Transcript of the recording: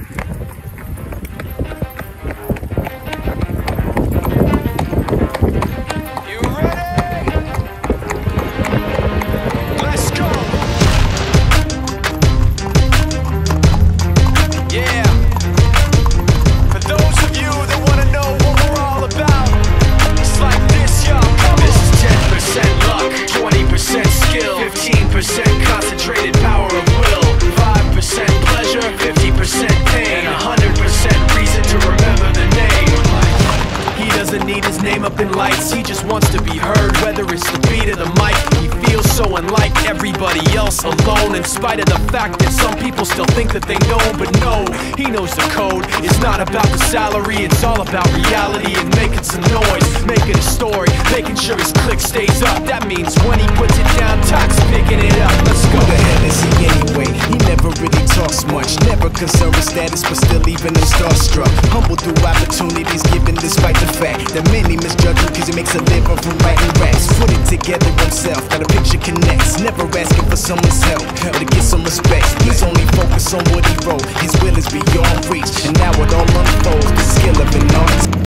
Concentrated power of will, 5% pleasure, 50% pain, and 100% reason to remember the name. He doesn't need his name up in lights, he just wants to be heard, whether it's the beat of the mic. He feels so unlike everybody else, alone, in spite of the fact that some people still think that they know. But no, he knows the code. It's not about the salary, it's all about reality and making some noise, making a story, making sure his click stays up. That means when he puts it down, Tox picking it up. Let's go. Who the hell is he anyway? He never really talks much, never concerned with status, but still even him starstruck. Humble through opportunities given despite the fact that many misjudge him cause he makes a living from writing raps. Put it together himself, got a picture connects, never asking for someone's help or to get some respect. He's only focused on what he wrote, his will is beyond reach, and now it all unfolds, the skill of an artist.